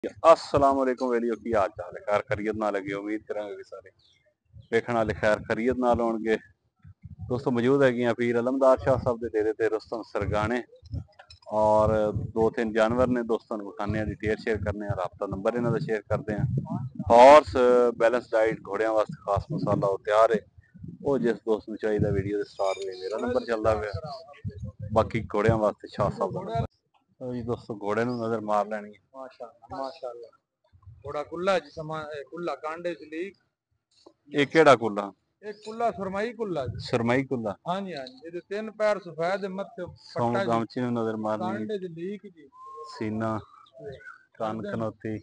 अस्सलाम वालेकुम वेलियो की हाल चाल है खैर खरीयत नाल लगे उम्मीद करांगे कि सारे देखने वाले खैर खरीयत नाल होणगे। दोस्तों मौजूद है पीर अलमदार शाह साहब के डेरे ते रुस्तम सरगाने और दो तीन जानवर ने दोस्तों विखाने डिटेल शेयर करने राबता नंबर इन्हों का शेयर करते हैं। हॉर्स बैलेंस डाइट घोड़िया वास्ते खास मसाला वो तैयार है वो जिस दोस्त को चाहिए वीडियो स्टार्ट में मेरा नंबर चलता पे बाकी घोड़िया वास्ते शाह साहब का नंबर। तो जी दोस्तों घोड़े नजर मार लैनी माशाअल्लाह माशाअल्लाह घोड़ा कुल्ला जिसमा कुल्ला कांडे च लीक एक केड़ा कुल्ला एक कुल्ला सुरमई कुल्ला सुरमई कुल्ला हां जी ये तीन पैर सफेद मत्थे सोम पट्टा जी गामची में नजर मारनी कांडे च लीक जी सीना कान कनौती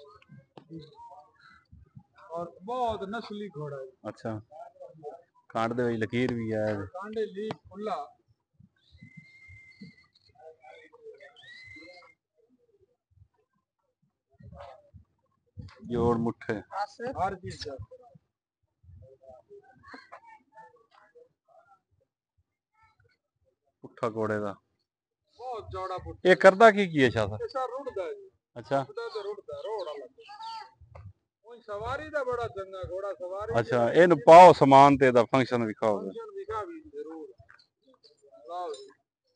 और बहुत नस्ली घोड़ा है। अच्छा कांड दे लकीर भी है कांडे लीक कुल्ला जोड़ मुठे हर चीज पुट्ठा घोड़े का बहुत चौड़ा पुट्ठा ये करदा की है शाह ये सर रुड़दा है जी अच्छा रुड़दा रोड़ वाला कोई सवारी दा बड़ा चंगा घोड़ा सवारी अच्छा इन पाओ सामान ते दा फंक्शन दिखाओ फंक्शन दिखा भी जरूर लाओ जी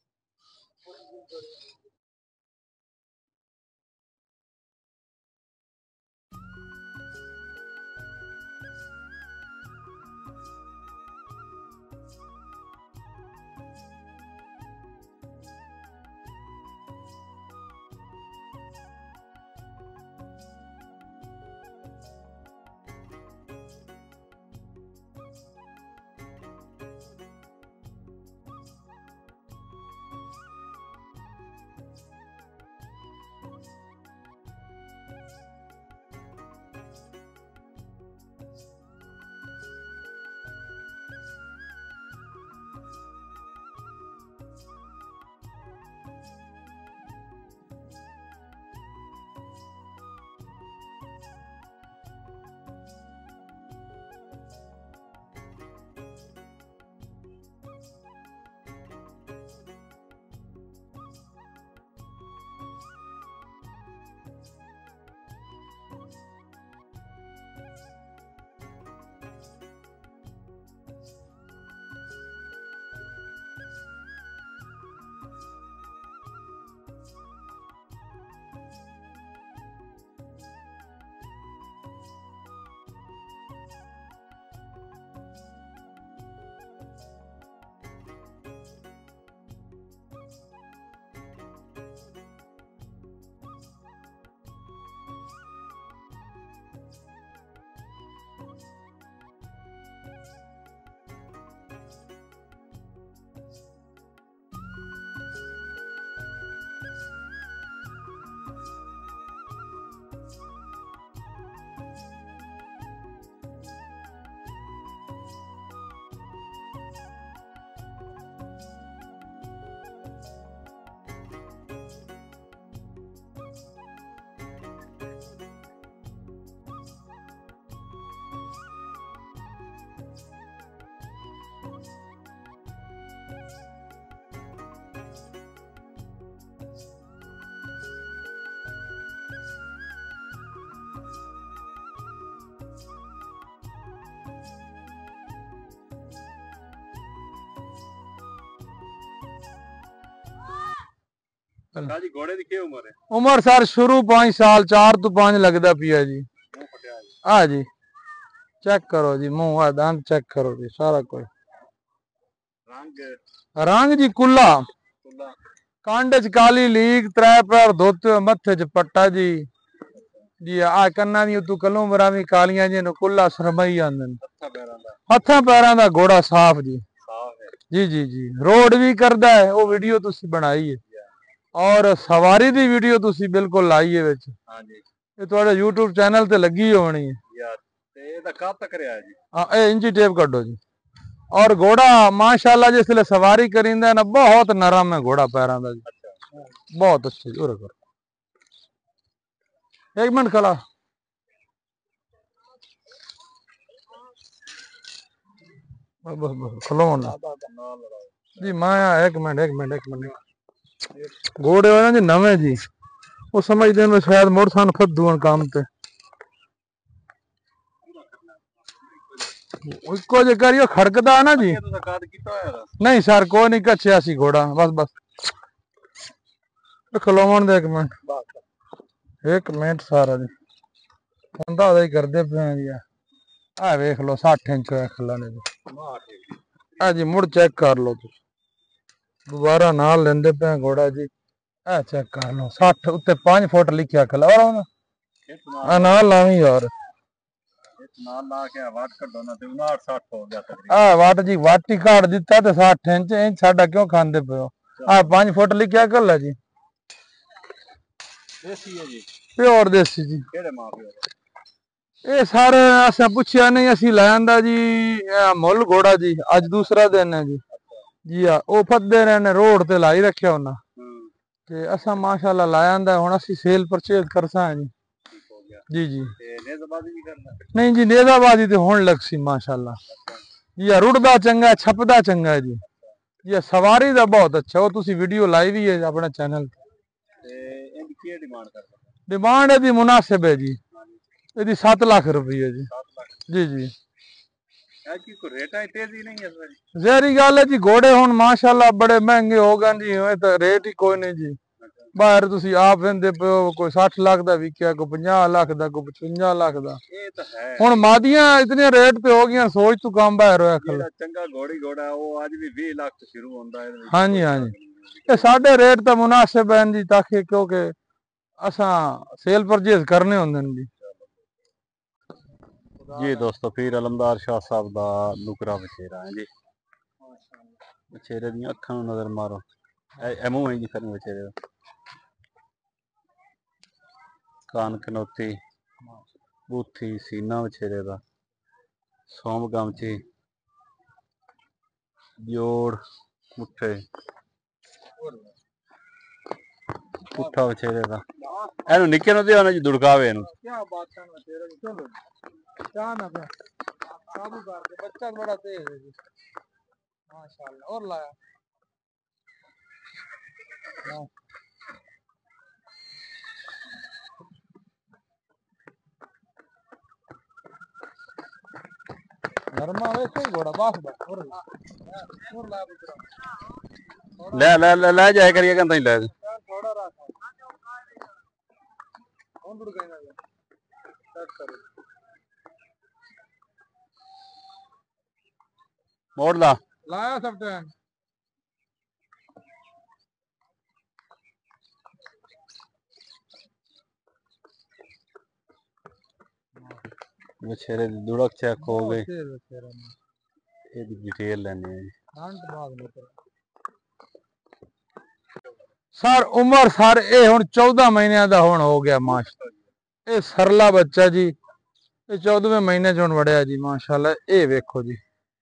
जी घोड़े की क्या उम्र है उम्र सर शुरू 5 साल 4 तो 5 लगता पिया जी हाँ जी चेक करो जी मुंह दांत चेक करो जी सारा कुछ रंग जी कुल्ला कांडे च काली लीक 3 पैर धोते हुए मत्थे च पट्टा जी जी आ कन्ना दी तू कलू बरावी कालियां जी कुल्ला सरमई आंदे हत्था पैरां दा घोड़ा साफ जी जी जी जी रोड भी करदा है वो वीडियो तुसी बनाई है और सवारी दी वीडियो तुसी बिल्कुल लाई है विच हां जी ये तुम्हारे YouTube चैनल ते लगी होनी है यार ते एदा कब तक रहा जी हां ए इंची टेप कड्डो जी और घोड़ा माशाल्लाह जिसले सवारी करिंदा ना बहुत नरम है घोड़ा पैरां दा जी बहुत अच्छे जी करो एक मिनट खड़ा खलो ना जी माया एक मिनट घोड़े हो जी नवे जी ਉਹ ਸਮਝਦੇ ਨੇ ਸ਼ਾਇਦ ਮੁੜ ਸਾਨੂੰ ਫੱਦੂ ਕੰਮ ਤੇ ਇੱਕੋ ਜੇ ਕਰਿਓ ਖੜਕਦਾ ਨਾ ਜੀ। ਨਹੀਂ ਸਰ ਕੋਈ ਨਹੀਂ ਕੱਚਿਆ ਸੀ ਘੋੜਾ ਬਸ ਖਲੋਵਣ ਦੇ ਇੱਕ ਮਿੰਟ ਸਾਰਾ ਜੀ ਬੰਦਾ ਉਹਦਾ ਹੀ ਕਰਦੇ ਪਏ ਜੀ। ਆ ਵੇਖ ਲਓ 60 ਇੰਚ ਹੋਇਆ ਖੱਲਾ ਨੇ ਜੀ। ਆ ਜੀ ਮੁੜ ਚੈੱਕ ਕਰ ਲਓ ਤੁਸੀਂ ਦੁਬਾਰਾ ਨਾਲ ਲੈਂਦੇ ਪਏ ਘੋੜਾ ਜੀ। ਆ ਚੈੱਕ ਕਰ ਲਓ 60 ਉੱਤੇ 5 ਫੁੱਟ ਲਿਖਿਆ ਖੱਲਾ और ਆ ਨਾਲ ਲਾਵੀਂ ਯਾਰ ਨਾਲ ਲਾ ਕੇ ਵਾਟ ਕੱਢੋ ਨਾ ਤੇ 59 60 ਹੋ ਗਿਆ ਆ ਵਾਟ ਜੀ ਵਾਟ ਹੀ ਕਾਟ ਦਿੱਤਾ ਤੇ 60 ਇੰਚ ਸਾਡਾ ਕਿਉਂ ਖਾਂਦੇ ਪਏ ਹੋ। ਆ 5 ਫੁੱਟ ਲਿਖਿਆ ਖੱਲਾ ਜੀ। ਦੇਸੀ ਹੈ ਜੀ ਪਿਓਰ ਦੇਸੀ ਜੀ। ਕਿਹੜੇ ਮਾਂ ਪਿਓ ਇਹ ਸਾਰੇ ਅਸਾਂ ਪੁੱਛਿਆ ਨਹੀਂ ਅਸੀਂ ਲੈ ਆਂਦਾ ਜੀ ਮੁੱਲ ਘੋੜਾ ਜੀ। ਅੱਜ ਦੂਸਰਾ ਦਿਨ ਹੈ ਜੀ। ਜੀ ਆ ਉਹ ਫੱਦੇ ਨੇ ਰੋਡ ਤੇ ਲਾਈ ਰੱਖਿਆ ਉਹਨਾਂ ਤੇ ਅਸਾਂ ਮਾਸ਼ਾਅੱਲਾ ਲਾਇਆ ਆਂਦਾ ਹੁਣ ਅਸੀਂ ਸੇਲ ਪਰਚੇਜ਼ ਕਰਸਾਂ ਜੀ। जी जी नहीं जी नेजाबाजी तो होने लग सी माशाल्लाह। ये रुड़दा चंगा छपदा चंगा है जी। ये सवारी दा बहुत अच्छा वो तुसी वीडियो लाई भी है अपने चैनल पे। डिमांड है मुनासिब है जी। ये 7 लाख रुपये जी। जी जी जहरी गल है जी घोड़े हुन माशाल्लाह बड़े महंगे हो गए जी। तो रेट ही कोई नहीं जी। बाहर तुसी आप वेंदे पे कोई 60 लाख दा विकिया कोई 50 लाख दा कोई 55 लाख दा। हुन मादियां इतने रेट पे हो गई सोच तू काम बाहर होया खला चंगा घोड़ी घोड़ा वो आज भी 20 लाख से शुरू होंदा है। हां जी हां जी ये साडे रेट तो मुनासिब हैं जी ताकि क्योंकि असां सेल परचेज करने होंदे जी। जी दोस्तों फिर अलमदार शाह साहब दा नुकरा बछेरा है जी। बछेरे दी अखां नूं नजर मारो ए मुंह है जी फिर बछेरे दा कान कनौती बूथी सीना बछेरे दा सौंप गमची जोड़ मुठे पुट्ठा बछेरे दा एनू निक्के नूं दिओ ना जी दुड़कावे इनू। क्या बात है बछेरे दी चलो क्या ना पे काबू कर दे बच्चा बड़ा तेज है जी माशाल्लाह। और लाया नरमा वैसे ही घोड़ा बास बा और ला ले जाए करिए कहंदा ही ले थोड़ा रख कौन दुड़ गए ना चेक करो मोड़ ला लाया सब टाइम बछेरे दी दुड़क चेक हो गई ये डिटेल लेनी है सर उम्र सर ये हुन 14 महीने दा हुन हो गया माशाल्लाह। ये सरला बच्चा जी ये 14वें महीने च हुन वड़िया जी माशाल्लाह। ये वेखो जी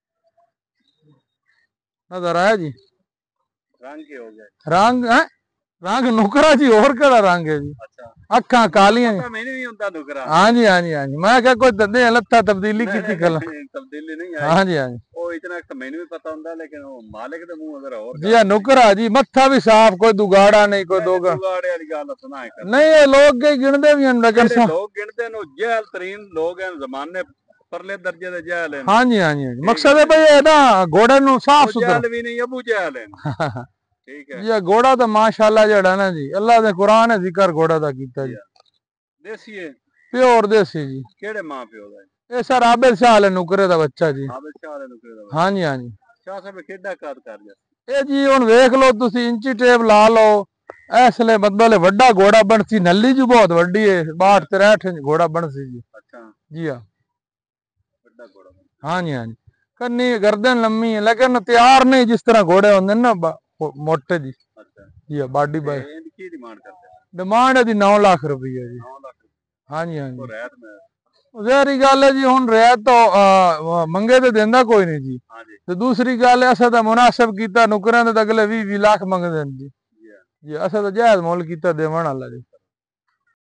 नजर आया जी रंग हो गया रंग है रंग नुकरा जी और केड़ा रंग है जी। अच्छा अखा कालियां मैंने भी हुंदा नुकरा। हां जी हां जी हां जी मैं क्या कोई दंदे लत्ता तब्दीली की कल तब्दीली नहीं हां जी हां जी ओ इतना मैंने भी पता हुंदा लेकिन वो मालिक दे मुंह अगर और जी नुकरा जी मत्था भी साफ कोई दुगाड़ा नहीं कोई दोगा दुगाड़े वाली गल सुना है नहीं ये लोग के गिनदे भी हैं लेकिन लोग गिनदे नो जहल तरीन लोग हैं जमाने परले दर्जे दे जहल हैं। हां जी मकसद है भाई है ना घोड़े नु साफ सुथरा जहल भी नहीं अबू जहल हैं। ठीक है ये घोड़ा तो माशाल्लाह जड़ा ना जी अल्लाह दे कुरान है जिक्र घोड़ा दा कीता जी। देसी है प्योर देसी जी। केड़े मां प्यो दा ये सर आबिद शाह ले नुकरे दा बच्चा जी। आबिद शाह ले नुकरे दा हां जी शाह साहब केड़ा काद कर गया ये जी हुन देख लो तुसी इंची टेप ला लो ऐसले मतलब वड्डा घोड़ा बनसी नली जी बहुत वड्डी है 62 63 इंच घोड़ा बनसी जी। अच्छा जी हां वड्डा घोड़ा हां जी कन्नी गर्दन लम्मी है लेकिन तैयार नहीं जिस तरह घोड़े होंदे ना मोटे जी। अच्छा जी बॉडी बाय की डिमांड करते हैं डिमांड है जी 9 लाख रुपये जी। 9 लाख हां जी तो रियायत में जहरी गल है जी हुन रियायत तो मंगे तो देंदा कोई नहीं जी। हां जी तो दूसरी गल है असा तो मुनासिब कीता नुकरां दे अगले 20 लाख मंगदे जी। जी असा तो जायज मोल कीता देवण वाला जी।